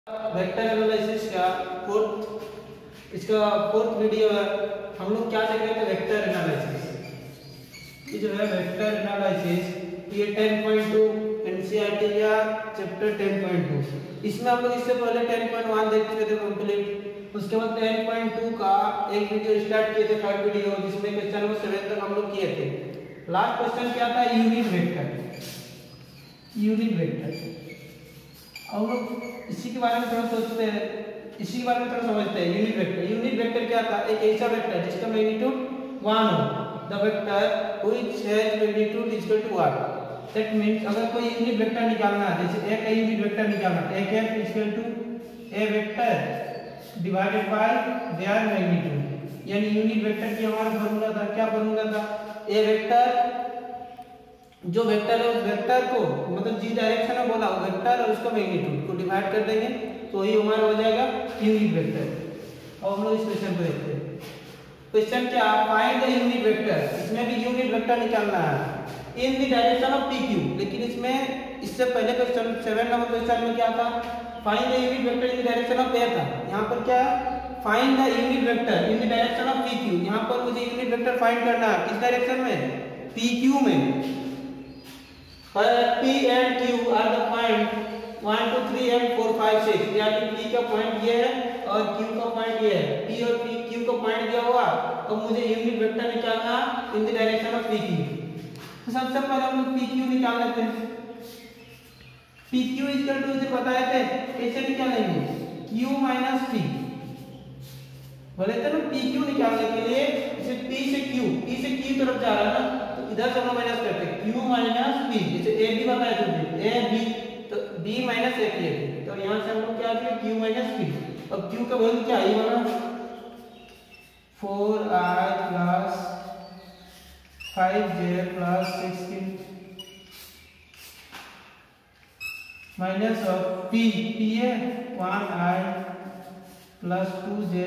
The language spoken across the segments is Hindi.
वेक्टर एनालिसिस का फोर्थ वीडियो है। हम लोग क्या देख रहे थे? Vector analysis. ये जो है वेक्टर एनालिसिस ये 10.2 एनसीईआरटी का चैप्टर 10.2। इसमें हम लोग इससे पहले 10.1 देख चुके थे कंप्लीट। उसके बाद 10.2 का एक वीडियो स्टार्ट किए थे, थर्ड वीडियो, जिसमें क्वेश्चन नंबर 7 तक हम लोग किए थे। लास्ट क्वेश्चन क्या था? Unit vector. यूनिट वेक्टर हम लोग इसी के बारे में थोड़ा सोचते हैं, इसी के बारे में थोड़ा समझते हैं। यूनिट वेक्टर, यूनिट वेक्टर क्या था? एक ऐसा वेक्टर जिसका मैग्नीट्यूड 1 हो, the vector which has magnitude equal to 1। That means अगर कोई यूनिट वेक्टर निकालना है, जैसे a का यूनिट वेक्टर निकालना है, a cap equal to a vector divided by their magnitude. यानी यूनिट वेक्टर की हमारा फार्मूला था, क्या फार्मूला था? a वेक्टर, जो वेक्टर है उस वेक्टर को मतलब जिस डायरेक्शन में बोला वो वेक्टर और उसका मैग्नीट्यूड को डिवाइड कर देंगे तो ही हमारा हो जाएगा यूनिट वेक्टर। और हम लोग इस क्वेश्चन को देखते हैं। क्वेश्चन क्या? Find the unit vector. इसमें भी यूनिट वेक्टर निकालना है in the direction of PQ। लेकिन इसमें इससे पहले क्वेश्चन 7 नंबर क्वेश्चन में क्या था? Find the unit vector in the direction of A था। यहाँ पर क्या है? Find the unit vector in the direction of PQ। यहाँ पर मुझे यूनिट वेक्टर फाइंड करना है किस डायरेक्शन में? PQ में। P and Q are the point 1 2 3 and 4 5 6। यानी P का पॉइंट ये है और Q का पॉइंट ये है। P और Q का पॉइंट दिया हुआ, तो मुझे यूनिट वेक्टर निकालना in the direction of PQ। तो सबसे पहले हम लोग PQ निकाल लेते हैं। PQ इक्वल टू इसे बताए थे, कैसे निकालेंगे? Q minus P। बोले थे ना PQ निकालने के लिए इसे P से Q तरफ जा रहा है ना, इधर से हम लोग माइनस करते हैं Q माइनस P। जैसे A B बताया तुमने, A B तो B माइनस A P, तो यहाँ से हम लोग क्या किया? Q minus P। अब Q का वैल्यू क्या है? वाला 4i plus 5j plus 16 minus of P है 1i plus 2j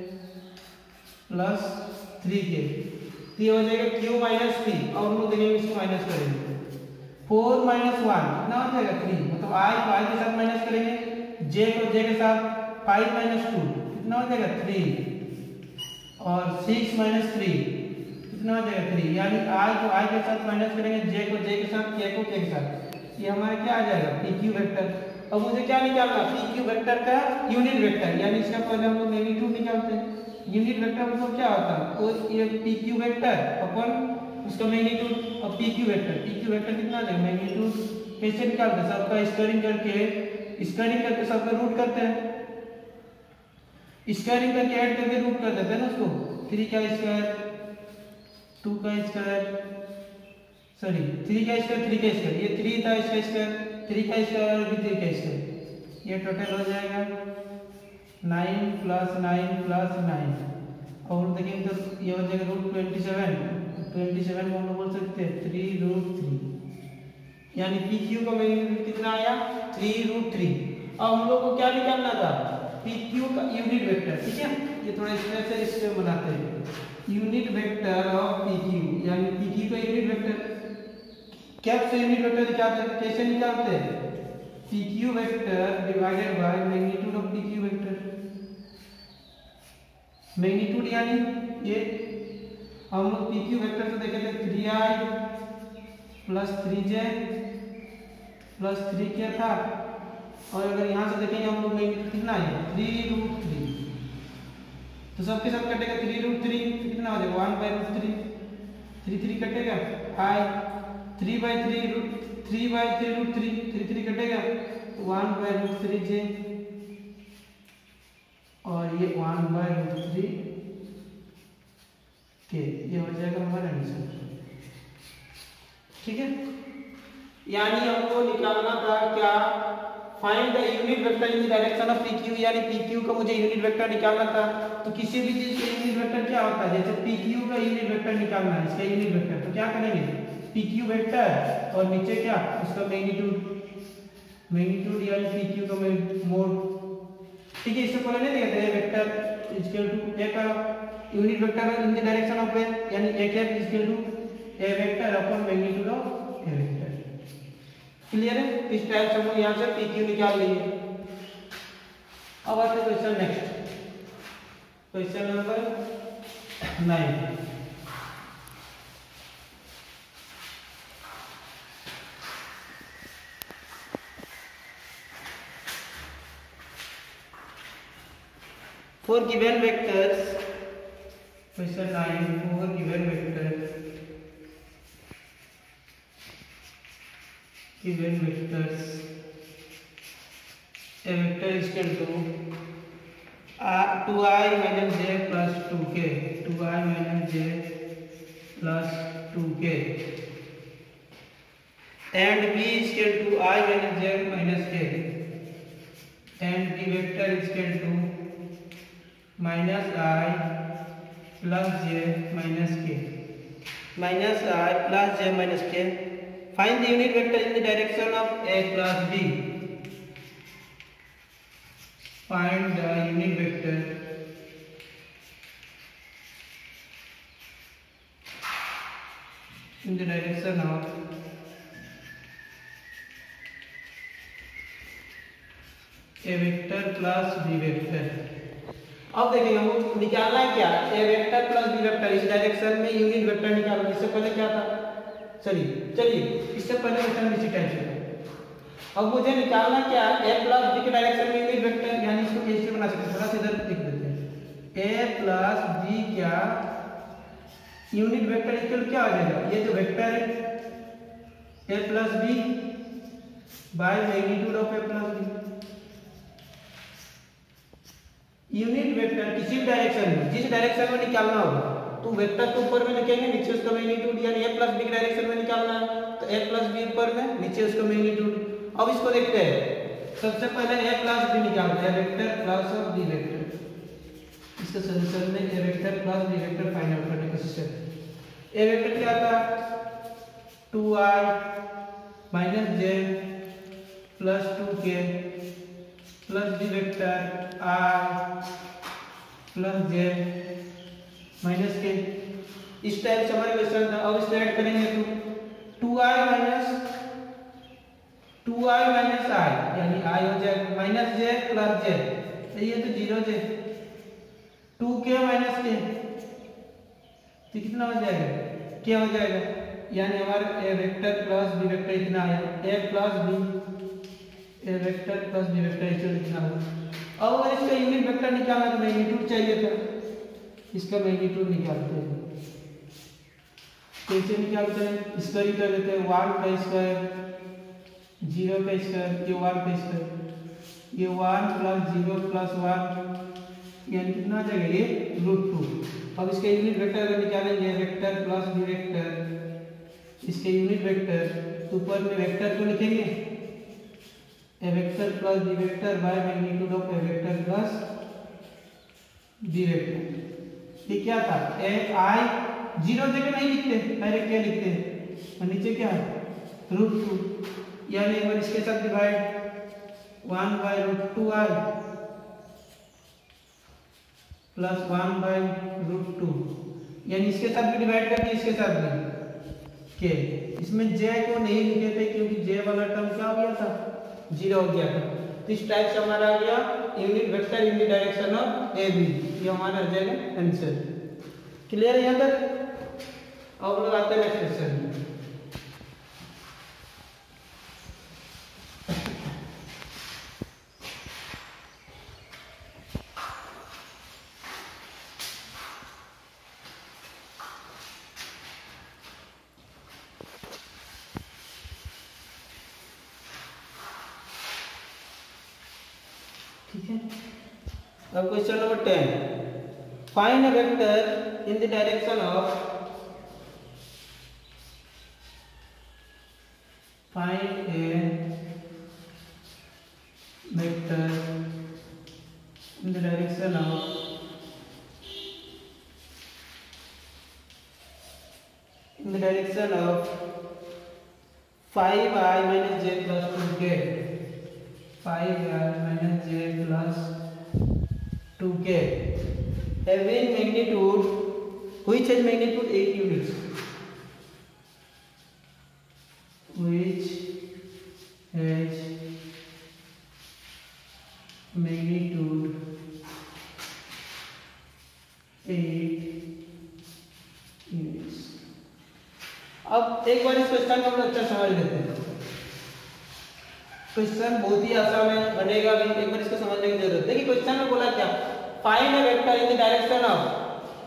plus 3k। ये हो जाएगा Q माइनस P। और हम लोग देखेंगे इसको माइनस करेंगे। 4 माइनस 1 कितना हो जाएगा? 3। मतलब I को I के साथ माइनस करेंगे, J को J के साथ 5 माइनस 2 कितना हो जाएगा? 3। और 6 माइनस 3 कितना हो जाएगा? 3। यानी I को I के साथ माइनस करेंगे, J को J के साथ, K को K के साथ। ये हमारा क्या आ जाएगा? PQ vector. अब मुझे क्या निकालना? PQ वेक्टर का यूनिट वेक्टर। यानी इसका पहले हम लोग मैग्नीट्यूड निकालते हैं। यूनिट वेक्टर मतलब क्या होता है? वो ये PQ वेक्टर अपन उसका मैग्नीट्यूड और PQ वेक्टर कितना है? मैग्नीट्यूड। कैसे निकालते हैं? सबका स्क्वायरिंग करके सबका रूट करते हैं। स्क्वायरिंग करके ऐड करके रूट कर देते हैं ना उसको। 3 का स्क्वायर 2 का स्क्वायर, सॉरी 3 का स्क्वायर 3 का स्क्वायर, ये 3 था इसका स्क्वायर, 3 का स्क्वायर और भी 3 का स्क्वायर। ये टोटल हो जाएगा 9 प्लस 9 प्लस 9। और देखेंगे तो ये हो जाएगा रूट 27 को हम लोग बोल सकते हैं 3 रूट 3। यानी PQ का मैग्नीट्यूड कितना आया? 3 रूट 3। अब हम लोग को क्या निकालना था? PQ का यूनिट वेक्टर। ठीक है, ये थोड़ा इस पे बनाते हैं। यूनिट वेक्टर ऑफ PQ, यानी PQ का यूनिट वेक्टर। कैसे यूनिट वेक्टर निकालते हैं? कैसे निकालते हैं? PQ vector divided by magnitude of PQ vector. Magnitude यानी ये हम लोग PQ वेक्टर से देखे थे 3i plus 3j plus 3k था। और अगर यहाँ से देखेंगे हम लोग मैग्नीट्यूड कितना है? 3 रूट 3। तो सबके साथ कटेगा 3 रूट 3 तो कितना हो जाएगा? 1 बाय रूट 3। 3 कटेगा, i 3 by 3 root 3 by 3 root 3 कटेगा, 1 बाय रूट 3j और ये 1 बाय रूट 3 के। ये हो जाएगा हमारा आंसर। ठीक है, यानी हमको निकालना था क्या? Find the unit vector in the direction of PQ। यानी PQ का मुझे यूनिट वेक्टर निकालना था। तो किसी भी चीज का यूनिट वेक्टर क्या होता है? जैसे PQ का यूनिट वेक्टर निकालना है, इसका यूनिट वेक्टर, तो क्या करेंगे? PQ वेक्टर और नीचे क्या? उसका मैग्नीट्यूड यानी PQ का मोड। ठीक है, इससे पहले नहीं देखते हैं वेक्टर इक्वल टू A का unit vector in the direction of A, यानी A cap equal to A vector upon magnitude of A vector. Clear है? इस टाइप से हम लोग यहाँ से PQ निकाल लेंगे। अब आते question next, question number 9। For given vectors, question 9, for given vectors, a vector is equal to 2i minus j plus 2k, 2i minus j plus 2k, and b is equal to I minus j minus k, and b vector is equal to minus I plus j minus k, minus I plus j minus k. Find the unit vector in the direction of a plus b. Find the unit vector in the direction of a vector plus b vector. अब देखिए हमको निकालना है क्या, A vector plus B vector, इस डायरेक्शन में यूनिट वेक्टर निकालना। इससे पहले क्या था, चलिए इससे पहले वेक्टर इसी टाइप से। अब मुझे निकालना क्या, ए प्लस बी के डायरेक्शन में यूनिट वेक्टर, यानी इसको कैसे बना सकते हैं, थोड़ा सा इधर लिख देते हैं। ए प्लस बी क्या यूनिट वेक्टर इक्वल क्या आ जाएगा, ये जो वेक्टर है A plus B by magnitude of A plus B. Unit vector किसी डायरेक्शन में, जिस डायरेक्शन में निकालना होगा तो वेक्टर को ऊपर में लिखेंगे, नीचे उसका मैग्नीट्यूड, यानी ए प्लस बी के डायरेक्शन में निकालना है तो ए प्लस बी ऊपर में, नीचे उसका मैग्नीट्यूड। अब इसको देखते हैं, सबसे पहले ए प्लस बी निकालते हैं, vector plus of B vector. इसका सॉल्यूशन में A vector plus B vector find out करने का सिस्टम। ए वेक्टर क्या था, 2i minus j plus 2k plus B vector i plus j minus K. इस टाइप से हमारे क्वेश्चन था। अब इसको ऐड करेंगे तो 2i minus i यानी i हो जाएगा माइनस j प्लस j, ये तो 0j, 2k माइनस k तो कितना हो जाएगा, क्या हो जाएगा, यानी हमारा A vector plus B vector इतना आया, A plus B A vector plus B vector इतना हुआ। अब अगर इसका यूनिट वेक्टर निकालना तो मैग्नीट्यूड चाहिए था, इसका मैग्नीट्यूड निकालते हैं। कैसे निकालते हैं, स्क्वायर कर देते हैं, 1 का स्क्वायर 0 का स्क्वायर, ये 1 का स्क्वायर, ये 1 प्लस 0 प्लस 1 यानी कितना आ जाएगा, ये √2। अब इसका यूनिट वेक्टर अगर निकालेंगे, वेक्टर प्लस बी वेक्टर, इसके यूनिट वेक्टर तो ऊपर में वेक्टर को लिखेंगे A vector plus B vector by magnitude of A vector plus B vector. ये क्या था, ए आई 0 जगह नहीं लिखते, डायरेक्ट क्या लिखते हैं, और नीचे क्या है √2, यानी एक बार इसके साथ डिवाइड 1/√2i प्लस 1/√2, यानी इसके साथ भी डिवाइड करके इसके साथ भी के। इसमें j को नहीं लिखे थे क्योंकि j वाला टर्म क्या हो गया था, 0 हो गया था। तो इस टाइप से हमारा आ गया unit vector in the direction of A B, ये हमारा आ जाएगा आंसर। क्लियर है यहाँ तक। अब लोग आते हैं नेक्स्ट क्वेश्चन में। अब question number 10, find a vector in the direction of, find a vector in the direction of 5i minus j plus 2k, 5i minus j plus 2k having magnitude, which has magnitude 8 units, which has magnitude एक बार इस क्वेश्चन को हम लोग अच्छा समझ लेते हैं। क्वेश्चन बहुत ही आसान है, बनेगा भी, एक बार इसको समझने की जरूरत है। देखिए क्वेश्चन में बोला क्या, find a vector in the direction of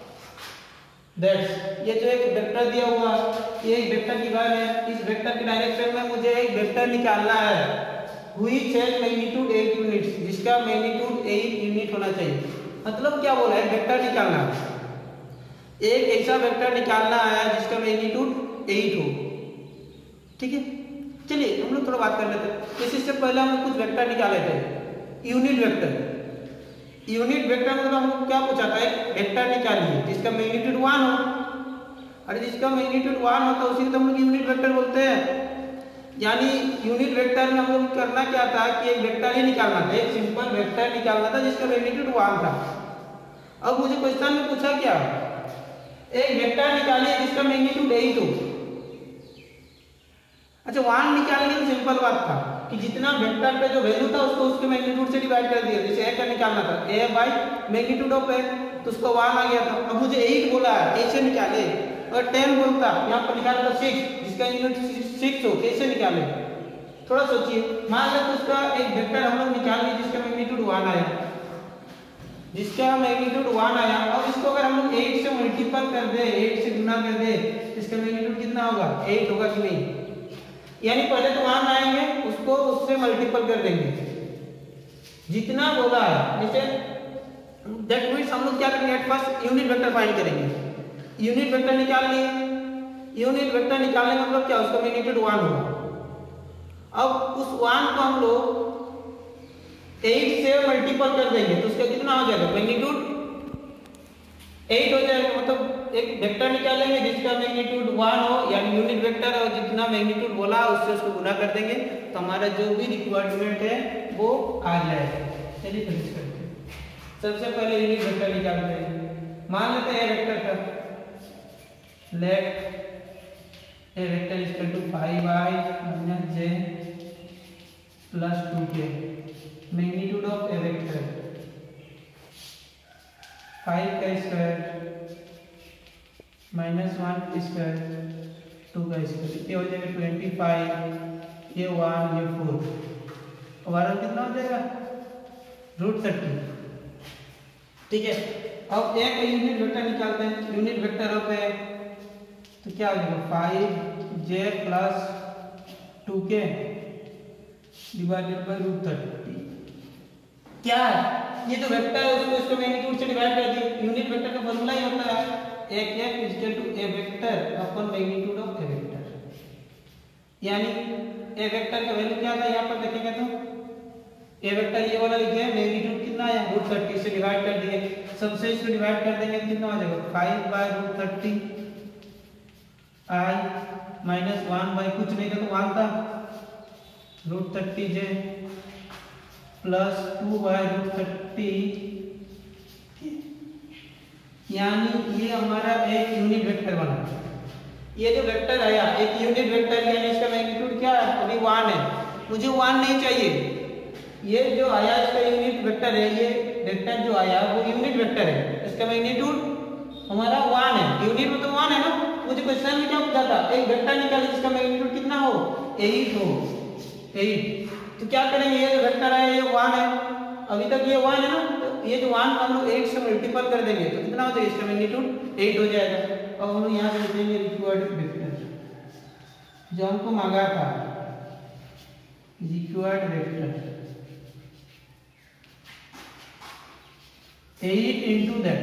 that's, ये जो एक वेक्टर दिया हुआ, ये एक वेक्टर गिवन है, इस वेक्टर के डायरेक्शन में मुझे एक वेक्टर निकालना है व्हिच हैज मैग्नीट्यूड 8 यूनिट्स, जिसका मैग्नीट्यूड 8 यूनिट होना चाहिए। मतलब क्या बोला है, वेक्टर निकालना है, एक ऐसा वेक्टर निकालना है जिसका मैग्नीट्यूड 8 हो। ठीक है, चलिए हम लोग थोड़ा बात कर लेते हैं। इससे पहले हम कुछ वेक्टर निकाले थे, यूनिट वेक्टर। यूनिट वेक्टर मतलब हमको क्या पूछा था, एक वेक्टर निकालिए जिसका मैग्नीट्यूड 1 हो, और जिसका मैग्नीट्यूड 1 होता है उसी को तो हम लोग यूनिट वेक्टर बोलते हैं। यानी यूनिट वेक्टर में हम लोग करना क्या था कि एक वेक्टर ही निकालना था, एक सिंपल वेक्टर निकालना था जिसका मैग्नीट्यूड 1 था। अब मुझे क्वेश्चन में पूछा क्या, एक वेक्टर निकालिए जिसका मैग्नीट्यूड 8 हो। अच्छा 1 निकालने की सिंपल बात था कि जितना वेक्टर पे जो वैल्यू था उसको उसके मैग्नीट्यूड से डिवाइड कर दिया। जैसे a का निकालना था, a by magnitude of a, तो उसको 1 आ गया था। अब मुझे 8 बोला है, कैसे निकाले। और 10 बोलता, यहाँ पर निकाला था 6, जिसका यूनिट 6 हो, कैसे निकाले। थोड़ा सोचिए, मान लो उसका एक वेक्टर हम लोग निकाल लिए जिसका मैग्नीट्यूड 1 आया, जिसका मैग्नीट्यूड 1 आया। अब इसको अगर हम लोग 8 से मल्टीपल कर दे, 8 से गुना कर दे, इसका मैग्नीट्यूड कितना होगा, 8 होगा कि नहीं। यानी पहले तो 1 आएंगे, उसको उससे मल्टीपल कर देंगे जितना बोला है। जैसे दैट मींस हम लोग क्या करेंगे, at first unit vector find करेंगे। यूनिट वेक्टर निकाल लिए, यूनिट वेक्टर निकालने का मतलब क्या, उसका मैग्नीट्यूड 1 होगा। अब उस 1 को हम लोग 8 से मल्टीपल कर देंगे तो उसका कितना हो जाएगा, मैग्नीट्यूड 8 हो जाएगा। मतलब एक वेक्टर निकालेंगे जिसका मैग्नीट्यूड 1 हो, यानी यूनिट वेक्टर है, और जितना मैग्नीट्यूड बोला उससे उसको गुना कर देंगे तो हमारा जो भी रिक्वायरमेंट है वो आ जाएगा। चलिए फिनिश करते हैं। सबसे पहले यूनिट वेक्टर निकालते हैं। मान लेते हैं ए वेक्टर का, let A vector is equal to 5i - j plus 2k। Magnitude of A vector 5 का स्क्वायर -1 स्क्वायर 2 का स्क्वायर, ये हो जाएगा 25, ये 1, ये 4, हमारा कितना हो जाएगा, √30। ठीक है, अब एक यूनिट वेक्टर निकालते हैं। यूनिट वेक्टर ऑफ ए तो क्या हो जाएगा, 5j plus 2k divided by √30। क्या है, ये जो वेक्टर है उसको इसको मैग्नीट्यूड से डिवाइड कर दिए। यूनिट वेक्टर का फॉर्मूला ही होता है एक is equal to A vector upon magnitude of A vector. यानी ए वेक्टर का वैल्यू क्या था, यहाँ पर देखेंगे तो ए वेक्टर ये वाला लिखे, मैग्नीट्यूड कितना है, √30 से डिवाइड कर दिए। सबसे इसको डिवाइड कर देंगे कितना हो जाएगा, 5/√30 i - 1 कुछ नहीं था तो 1 था, √30j प्लस 2/√30, यानी ये हमारा एक यूनिट वेक्टर बना। ये जो वेक्टर आया एक यूनिट वेक्टर, यानी इसका मैग्नीट्यूड क्या है, अभी 1 है, मुझे 1 नहीं चाहिए। ये जो आया इसका यूनिट वेक्टर है, ये वेक्टर जो आया वो यूनिट वेक्टर है, इसका मैग्नीट्यूड हमारा 1 है। यूनिट में तो 1 है ना, मुझे क्वेश्चन में क्या पूछा था, एक वेक्टर निकाले जिसका मैग्नीट्यूड कितना हो, 8 हो, 8। तो क्या करेंगे, ये जो वेक्टर है ये 1 है, अभी तक ये 1 है ना, तो ये जो 1 हम लोग 8 से मल्टीपल कर देंगे तो कितना हो जाएगा, इसका मैग्नीट्यूड 8 हो जाएगा। अब हम लोग यहाँ से लिखेंगे रिक्वायर्ड वेक्टर जो हमको मांगा था, required vector 8 into that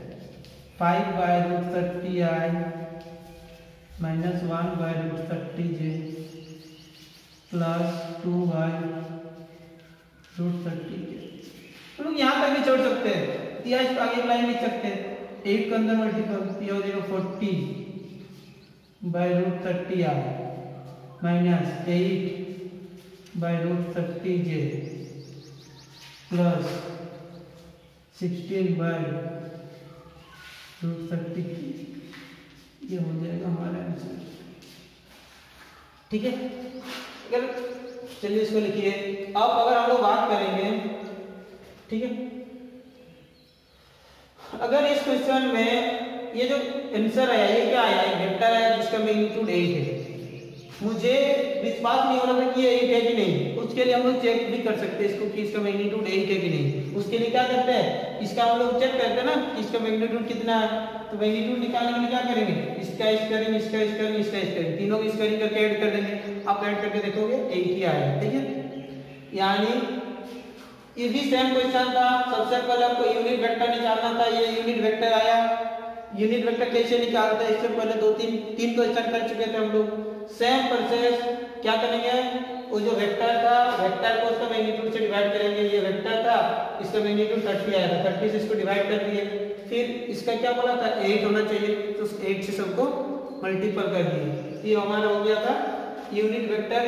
5/√30i - 1/√30j plus 2/√30k। तो लोग यहाँ तक भी छोड़ सकते हैं, या इस आगे लाइन लिख सकते हैं, 8 के अंदर मल्टीपल, ये हो जाएगा 40/√30i - 8/√30j प्लस 16/√30, ये हो जाएगा हमारा आंसर। ठीक है, चलिए इसको लिखिए। अब अगर हम लोग बात करेंगे, ठीक है, अगर इस क्वेश्चन में ये जो आंसर आया ये क्या आया, एक वेक्टर है जिसका मैग्नीट्यूड 8 है, मुझे विश्वास नहीं हो रहा था कि ये 8 है कि नहीं, उसके लिए हम लोग चेक भी कर सकते हैं इसको कि इसका मैग्नीट्यूड 8 है कि नहीं। उसके लिए क्या करते हैं, इसका हम लोग चेक करते हैं ना कि इसका मैग्नीट्यूड कितना है। तो मैग्नीट्यूड निकालने के लिए क्या करेंगे, इसका स्क्वायरिंग इसका स्क्वायरिंग इसका स्क्वायरिंग तीनों की स्क्वायरिंग करके ऐड कर देंगे। आप ऐड करके देखोगे 8 ही आएगा, ठीक है। यानी ये भी सेम क्वेश्चन था। सबसे पहले आपको यूनिट वेक्टर निकालना था, ये यूनिट वेक्टर आया। यूनिट वेक्टर कैसे निकालते हैं, इससे पहले तीन क्वेश्चन कर चुके थे हम लोग। सेम प्रोसेस क्या करेंगे, वो जो वेक्टर था वेक्टर को उसका मैग्नीट्यूड से डिवाइड करेंगे। ये वेक्टर था, इसका मैग्नीट्यूड 30 आया था, 30 से इसको डिवाइड कर दिए। फिर इसका क्या बोला था 8 होना चाहिए, तो 8 से सबको मल्टीपल कर दिए। ये हमारा हो गया था यूनिट वेक्टर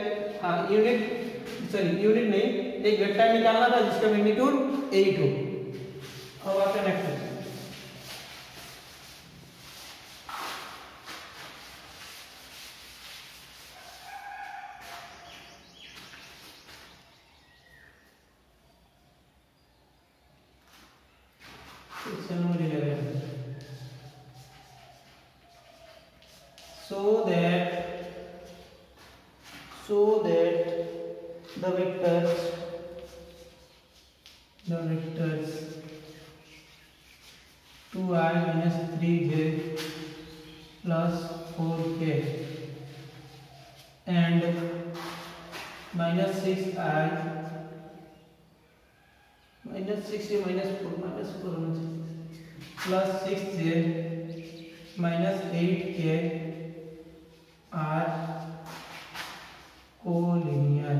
यूनिट नहीं, एक वेक्टर निकालना था जिसका मैग्नीट्यूड 8 हो। अब आते हैं next question. So that the vectors 2i minus 3j plus 4k and minus 6i minus 6 minus 4 plus 6j minus 8k are collinear.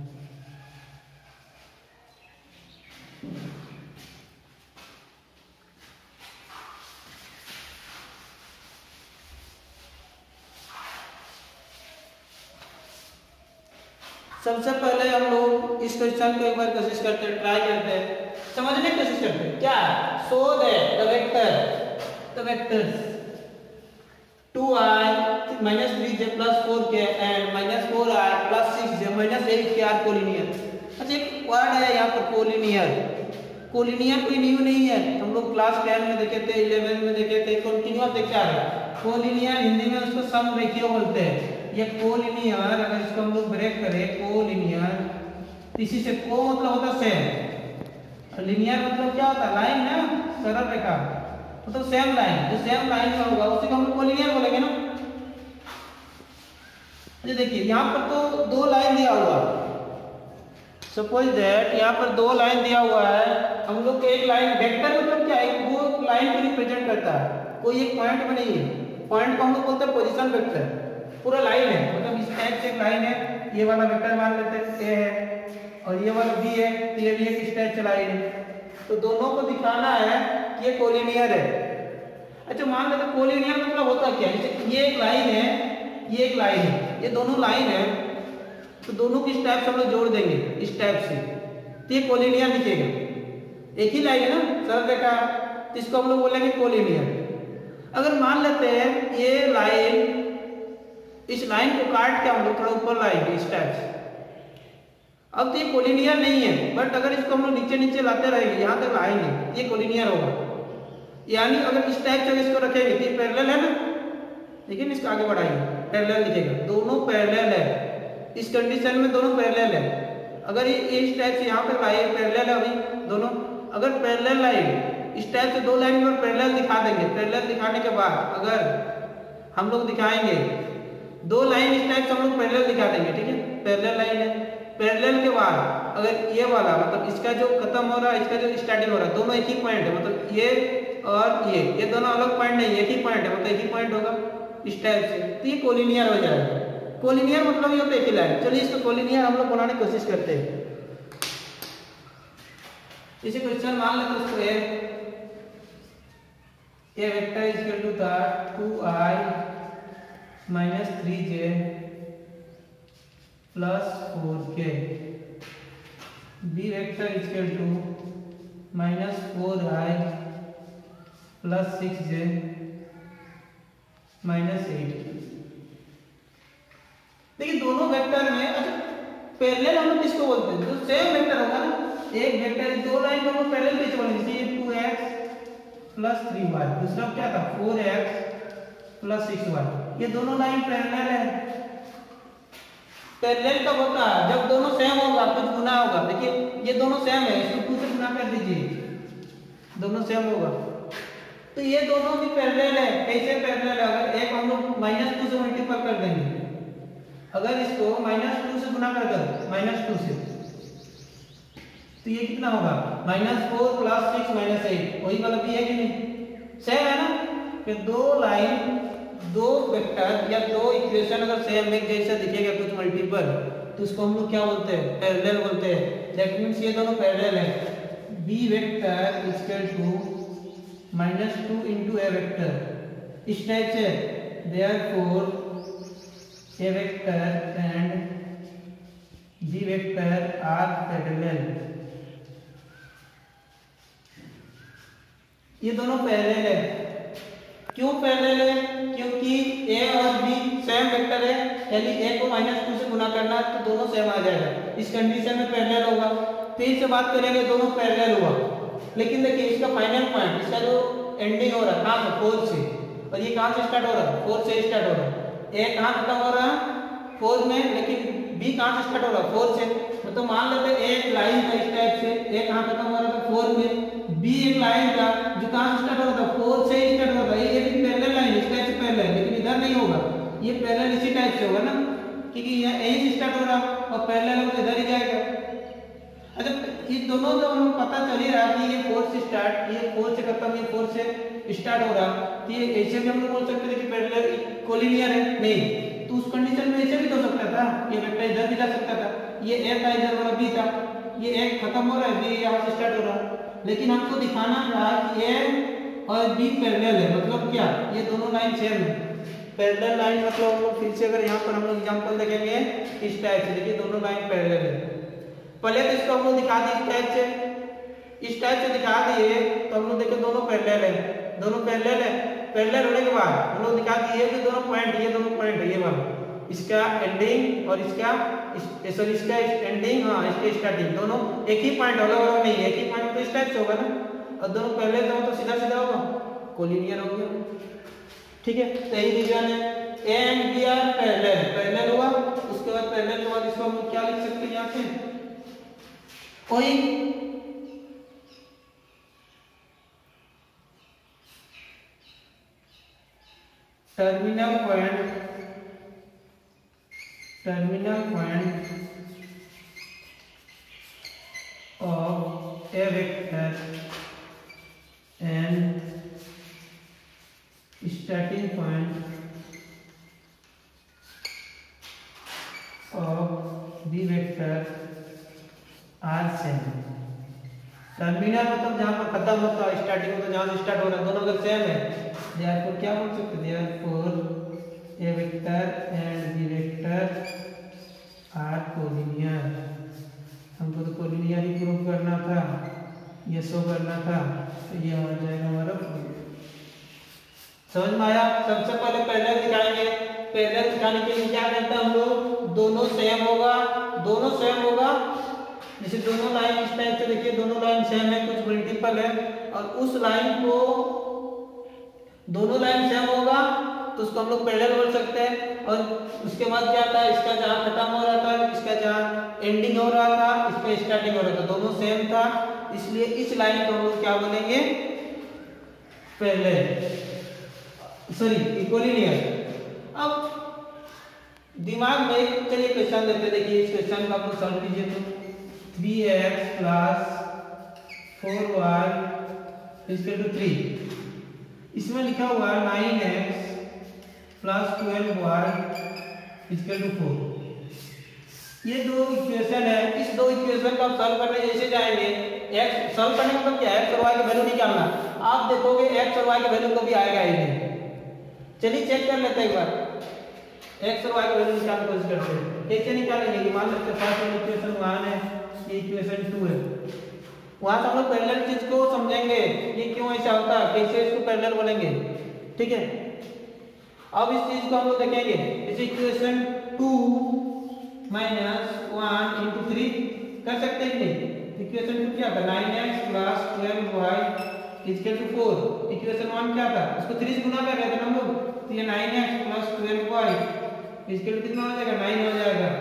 सबसे पहले हम लोग इस क्वेश्चन को एक बार कोशिश करते हैं, ट्राई करते हैं, समझने की कोशिश करते हैं। क्या, so that the vectors 2i minus 3j plus 4k and minus 4i plus 6j minus 8k are collinear. अच्छा, एक वर्ड है यहाँ पर कोलिनियर। कोलिनियर कोई न्यू नहीं है, हम लोग क्लास 10 में देखे थे, 11 में देखे थे, कंटिन्यू आप देख आ रहे हैं। कोलिनियर हिंदी में उसको समरेखीय बोलते हैं। ये कोलिनियर, अगर इसको हम लोग ब्रेक करें कोलिनियर, इसी से को मतलब होता है सेम, लिनियर मतलब क्या होता है, लाइन ना, सरल रेखा, तो सेम लाइन, जो सेम लाइन में होगा उसे हम लोग कोलिनियर बोलेंगे ना। ये देखिए यहाँ पर तो दो लाइन दिया हुआ, सपोज दैट यहाँ पर दो लाइन दिया हुआ है। हम लोग को एक लाइन, वेक्टर मतलब क्या है, वो लाइन को रिप्रेजेंट करता है, कोई एक पॉइंट में नहीं है। पॉइंट को हम लोग बोलते हैं पोजीशन वेक्टर। पूरा लाइन है, मतलब इस टाइप से एक लाइन है, ये वाला वेक्टर मान लेते हैं ए है और ये वाला बी है, तो ये भी एक स्ट्रेच से लाइन है। तो दोनों को दिखाना है कि ये कोलिनियर है। अच्छा, मान लेते कोलिनियर मतलब होता क्या है, जैसे ये एक लाइन है, ये एक लाइन है, ये दोनों लाइन है, तो दोनों की स्टेप हम लोग जोड़ देंगे इस टाइप से, तो ये कोलिनियर दिखेगा। एक ही लाइन है ना, सरल रेखा, तो इसको हम लोग बोलेंगे कोलिनियर। अगर मान लेते हैं ये लाइन, इस लाइन को काट के हम लोग थोड़ा ऊपर लाएंगे इस टाइप से, अब तो ये कोलिनियर नहीं है, बट अगर इसको हम लोग नीचे नीचे लाते रहेंगे, यहाँ तक लाएंगे, ये कोलिनियर होगा। यानी अगर इस टाइप से इसको रखेंगे तो ये पैरेलल है ना, लेकिन इसको आगे बढ़ाएंगे, पैरेलल दिखेगा, दोनों पैरेलल है। इस कंडीशन में दोनों पैरेलल है। अगर ये इस टाइप से यहाँ तक लाए पैरेलल है, अभी दोनों अगर पैरेलल लाइन इस टाइप से दो लाइन में पैरेलल दिखा देंगे, पैरेलल दिखाने के बाद अगर हम लोग दिखाएंगे दो लाइन इस टाइप से हम लोग पैरेलल दिखा देंगे, ठीक है, पैरेलल लाइन है। पैरेलल के बाद अगर ये वाला मतलब इसका जो खत्म हो रहा है, इसका जो स्टार्टिंग हो रहा है, दोनों एक ही पॉइंट है, मतलब ये और ये दोनों अलग पॉइंट नहीं, एक ही पॉइंट है, मतलब एक ही पॉइंट होगा इस टाइप से, तो ये कोलिनियर हो जाएगा। कोलिनियर मतलब ये होता है एक ही लाइन। चलिए इसको कोलिनियर हम लोग बनाने की कोशिश करते हैं। इसे क्वेश्चन मान लेते हैं, उसको A vector is equal to था 2i minus 3j plus 4k, b vector is equal to minus 4i plus 6j minus 8। देखिए दोनों वेक्टर में, अच्छा पैरेलल हम लोग किसको बोलते हैं, जो सेम वेक्टर होगा ना, एक वेक्टर दो लाइन को हम लोग पैरेलल कैसे बोलेंगे, जैसे 2x plus 3y, दूसरा क्या था 4x plus 6y, ये दोनों लाइन पैरेलल है, पैरेलल कब होता है? जब दोनों सेम होगा, कुछ गुना होगा। देखिए ये दोनों सेम है, इसको 2 से गुना कर दीजिए, दोनों सेम होगा। तो ये दोनों भी पैरेलल है। कैसे पैरेलल है? अगर एक हम लोग -2 से मल्टीपल कर देंगे, अगर इसको -2 से गुना कर दो, -2 से, तो ये कितना होगा? -4 + 6 - 8, वही वाला भी है कि नहीं? सेम है ना? फिर दो लाइन, दो वेक्टर या दो इक्वेशन अगर सेम एक जैसा दिखेगा कुछ मल्टीपल, तो उसको हम लोग क्या बोलते हैं? पैरेलल बोलते हैं। दैट मींस ये दोनों पैरेलल है। b vector equal to -2 * a vector, इस टाइप से। Therefore a vector and b vector are parallel. ये दोनों पैरेलल है। क्यों पैरेलल है? क्योंकि a और b सेम वेक्टर है, यानी a को -2 से गुना करना तो दोनों सेम आ जाएगा। इस कंडीशन में पैरेलल होगा। फिर से बात करेंगे, दोनों पैरेलल हुआ, लेकिन देखिए इसका फाइनल पॉइंट, इसका जो एंडिंग हो रहा है कहां से? 4 से, और ये कहां से स्टार्ट हो रहा है? 4 से स्टार्ट हो रहा है। a कहां खत्म हो रहा है? 4 में, लेकिन b कहां से स्टार्ट हो रहा है? 4 से। तो मान लेते हैं एक लाइन का इस टाइप से, a कहां खत्म हो रहा था? 4 में। b एक लाइन का जो कहां से स्टार्ट हो रहा था? 4 से स्टार्ट हो रहा है। ये भी पैरेलल लाइन इस टाइप से पैरेलल, लेकिन इधर नहीं होगा, ये पैरेलल इसी टाइप से होगा ना, क्योंकि यहीं से स्टार्ट हो रहा है और पैरेलल हो तो इधर ही जाएगा। अच्छा, ये दोनों जब हमें पता चल ही रहा कि ये 4 से स्टार्ट, ये 4 से खत्म, ये 4 से स्टार्ट हो रहा, तो ये ऐसे भी हम लोग बोल सकते थे कि पैरेलल कोलिनियर है। नहीं, तो उस कंडीशन में ऐसे भी तो सकता था, ये वेक्टर इधर भी जा सकता था, ये a था, इधर वाला b था, ये a खत्म हो रहा है, b यहां से स्टार्ट हो रहा है। लेकिन हमको दिखाना था कि a और b पैरेलल है। मतलब क्या? ये दोनों लाइन सेम है। पैरेलल लाइन मतलब हम लोग फिर से अगर यहाँ पर हम लोग एग्जांपल देखेंगे इस टाइप से, देखिए दोनों लाइन पैरेलल है। पहले तो इसको हम लोग दिखा दिए इस टाइप से दिखा दिए, तो हम लोग देखे दोनों पैरेलल है, दोनों पैरेलल है। पैरेलल होने के बाद हम लोग दिखा दिए कि दोनों पॉइंट, ये दोनों पॉइंट है, ये वाला, इसका एंडिंग और इसका सॉरी इसका एंडिंग, हाँ इसका स्टार्टिंग, दोनों एक ही पॉइंट, अलग अलग नहीं, एक ही पॉइंट तो इस टाइप से होगा ना, और दोनों पैरेलल हो तो सीधा सीधा होगा, कोलिनियर हो गया। ठीक है, तो यही रीजन है a and b are parallel, parallel हुआ। उसके बाद पैरेलल के बाद इसको हम क्या लिख सकते हैं यहाँ से? कोई terminal point of a vector and starting point of b vector are same। Terminal मतलब जहां पर खत्म होता है, स्टार्टिंग मतलब जहां से स्टार्ट हो रहा है, दोनों अगर सेम है, देयरफॉर क्या बोल सकते हैं? Therefore a vector and b vector are collinear. हमको तो कोलिनियर ही प्रूव करना था, ये शो करना था, तो ये हो जाएगा हमारा प्रूफ। समझ में आया? सबसे पहले पैरेलल दिखाएंगे। पैरेलल दिखाने के लिए क्या करते हैं हम लोग? दोनों सेम होगा, दोनों सेम होगा। जैसे दोनों लाइन इस टाइप से देखिए, दोनों लाइन सेम है, कुछ मल्टीपल है, और उस लाइन को दोनों लाइन सेम होगा तो उसको हम लोग पैरेलल बोल सकते हैं। और उसके बाद क्या था? इसका जहां खत्म हो रहा था, इसका जहां एंडिंग हो रहा था, इसका स्टार्टिंग हो रहा था, दोनों सेम था, इसलिए इस लाइन को हम लोग क्या बोलेंगे? Parallel, sorry collinear. अब दिमाग में चलिए क्वेश्चन लेते, देखिए इस क्वेश्चन को आप लोग सॉल्व कीजिए। तो 3x + 4y = 3, इसमें लिखा हुआ है 9x + 12y = 4। ये दो इक्वेशन है, इस दो इक्वेशन को आप सॉल्व करने जैसे जाएंगे, x सॉल्व करने मतलब क्या है? x और y की वैल्यू निकालना। आप देखोगे x और y की वैल्यू कभी आएगा ही नहीं। चलिए चेक कर लेते हैं एक बार, x और y की वैल्यू निकालने की कोशिश करते हैं। कैसे निकालेंगे कि मान लेते हैं फर्स्ट इक्वेशन 1 है, ये इक्वेशन 2 है, वहां से हम लोग पैरेलल चीज को समझेंगे ये क्यों ऐसा होता है, कैसे इसको पैरेलल बोलेंगे। ठीक है, अब इस चीज को हम लोग देखेंगे। इस इक्वेशन 2 - 1 × 3 कर सकते हैं कि नहीं? इक्वेशन 2 क्या था? 9x + 12y = 4। इक्वेशन 1 क्या था? उसको 3 से गुना कर रहे थे हम लोग, तो ये 9x + 12y = कितना हो जाएगा? 9 हो जाएगा।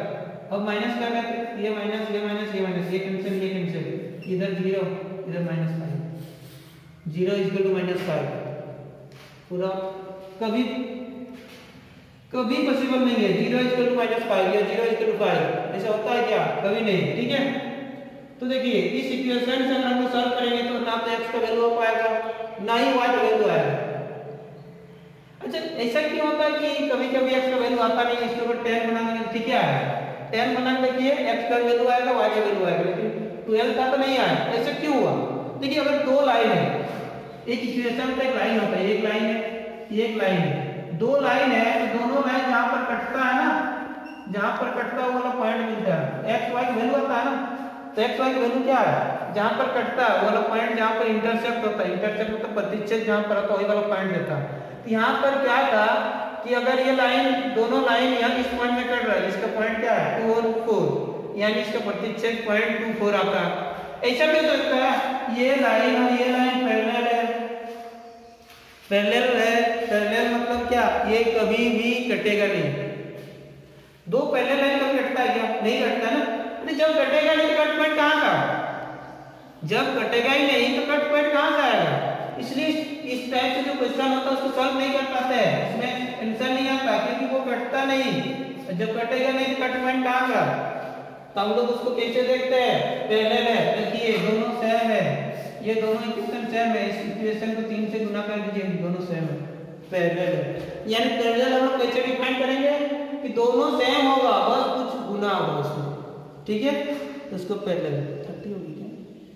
अब माइनस कर रहे थे, ये माइनस ये माइनस ये माइनस, ये कैंसिल, इधर 0 इधर -5, 0 = -5 पूरा कभी कभी पॉसिबल नहीं है 0 = -5 या 0 = 5, ऐसा होता है क्या? कभी नहीं। ठीक है, तो देखिए इस इक्वेशन से अगर हम सॉल्व करेंगे तो ना तो x का वैल्यू आ पाएगा ना ही y का वैल्यू आएगा। अच्छा, ऐसा क्यों होता है कि कभी कभी x का वैल्यू आता नहीं, इसके ऊपर tan बना देंगे, ठीक है, tan बना के देखिए x का वैल्यू आएगा y का वैल्यू आएगा, लेकिन 12 का तो नहीं आया। ऐसा क्यों हुआ? देखिए अगर दो लाइन है, एक इक्वेशन में एक लाइन होता है, एक लाइन है, एक लाइन है, दो लाइन है, तो दोनों लाइन जहां पर कटता है ना, जहां पर कटता है वो वाला पॉइंट मिलता है, x y का वैल्यू आता है ना, तो x y का वैल्यू क्या है? जहां पर कटता है वो वाला पॉइंट, जहां पर इंटरसेक्ट होता है, इंटरसेक्ट मतलब प्रतिच्छेद जहां पर होता है वही वाला पॉइंट देता है। तो यहां पर क्या था कि अगर ये लाइन, दोनों लाइन यहां इस पॉइंट में कट रहा है, इसका पॉइंट क्या है 2 और 4, यानी इसका प्रतिच्छेद पॉइंट 24 आता है। ऐसा भी हो सकता है ये लाइन और ये लाइन पैरेलल है, पैरेलल है, पैरेलल मतलब क्या? ये कभी भी कटेगा नहीं। दो पैरेलल लाइन कभी कटता है क्या? नहीं कटता ना। जब कटेगा नहीं तो कट पॉइंट कहां का? जब कटेगा ही नहीं तो कट पॉइंट कहां से आएगा? इसलिए इस टाइप से जो क्वेश्चन होता है उसको सॉल्व नहीं कर पाते हैं, इसमें आंसर नहीं आता क्योंकि वो कटता नहीं। जब कटेगा नहीं तो कट पॉइंट कहां का? तो हम लोग उसको कैसे देखते हैं? पैरेलल है, देखिए दोनों सेम है, ये दोनों इक्वेशन सेम है, इस इक्वेशन को 3 से गुना कर दीजिए, दोनों सेम है, पैरेलल है। यानी पैरेलल हम लोग कैसे डिफाइन करेंगे कि दोनों सेम होगा, बस कुछ गुना होगा उसमें, ठीक है, तो उसको पैरेलल 30 होगी क्या?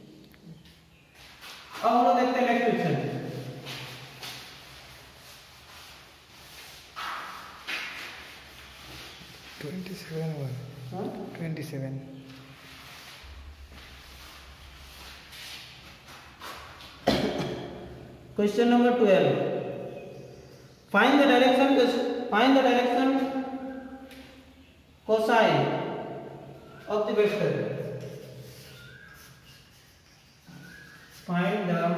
अब हम लोग देखते हैं next question. Question number 12. Find the direction cosine of the vector. Find the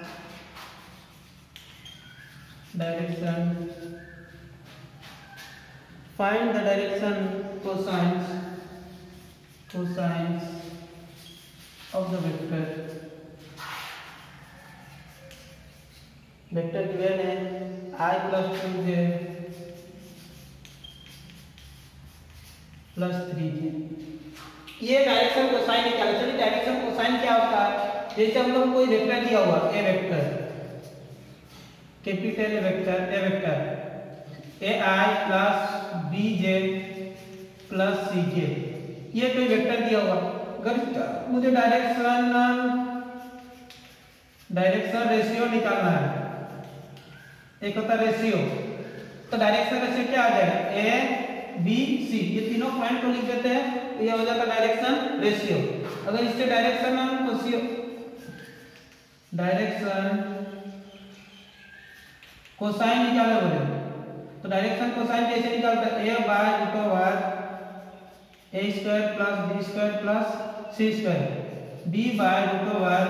direction cosines of the vector. Vector given है I + 2j + 3j। ये डायरेक्शन कोसाइन निकालना। चलिए डायरेक्शन कोसाइन क्या होता है? जैसे हम लोग कोई वेक्टर दिया हुआ A vector, capital A vector ai + bj + cj, ये कोई वेक्टर दिया हुआ। अगर मुझे डायरेक्शन रेशियो निकालना है, एक होता है रेशियो, तो डायरेक्शन रेशियो क्या आ जाएगा? ए बी सी, ये तीनों पॉइंट को लिख देते हैं तो ये हो जाता है डायरेक्शन रेशियो। अगर इससे डायरेक्शन कोसाइन निकालना बोले तो डायरेक्शन कोसाइन कैसे निकालते हैं? a/√r a² + b² + c², b/√r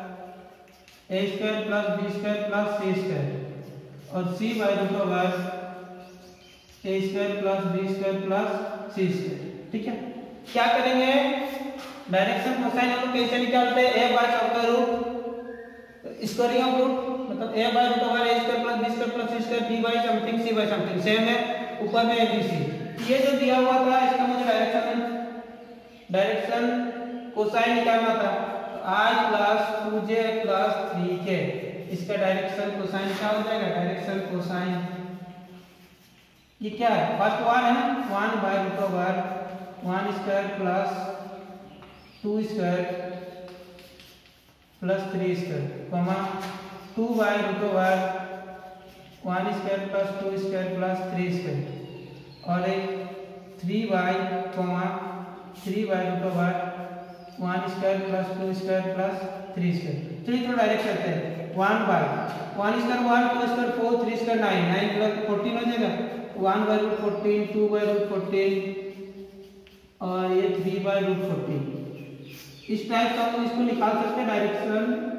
a² + b² + c² और c/√r a² + b² + c²। ठीक है, क्या करेंगे? डायरेक्शन कोसाइन हम लोग कैसे निकालते हैं? a/√, स्क्वायरिंग ऑफ रूट, मतलब a/√r a² + b² + c², b by something c by something, same है, ऊपर में abc। ये जो दिया हुआ था इसका मुझे डायरेक्शन कोसाइन निकालना था, I + 2j + 3k, इसका डायरेक्शन कोसाइन क्या हो जाएगा? डायरेक्शन कोसाइन ये क्या है? फर्स्ट 1 है ना, 1/√r 1² + 2² + 3², 2/√r 1² + 2² + 3², और एक 3/√r 1² + 2² + 3²। चलिए थोड़ा डायरेक्ट करते हैं। 1/1² 1 2² 4 3² 9 9 + 14 हो जाएगा, 1/√14 2/√14 और ये 3/√14। इस टाइप का हम इसको निकाल सकते हैं डायरेक्शन